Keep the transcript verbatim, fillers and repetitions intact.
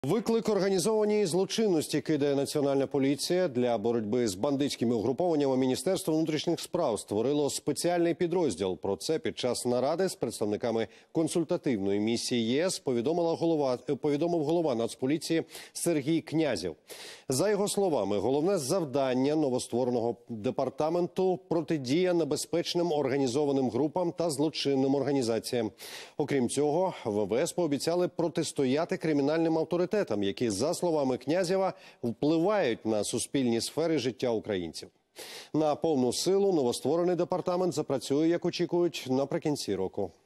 Виклик організованій злочинності кидає Національна поліція. Для боротьби з бандитськими угрупованнями Міністерство внутрішніх справ створило спеціальний підрозділ. Про це під час наради з представниками консультативної місії ЄС повідомила голова, повідомив голова Нацполіції Сергій Князєв. За його словами, головне завдання новоствореного департаменту – протидія небезпечним організованим групам та злочинним організаціям. Окрім цього, ВВС пообіцяли протистояти кримінальним авторитетам, які, за словами Князєва, впливають на суспільні сфери життя українців. На повну силу новостворений департамент запрацює, як очікують, наприкінці року.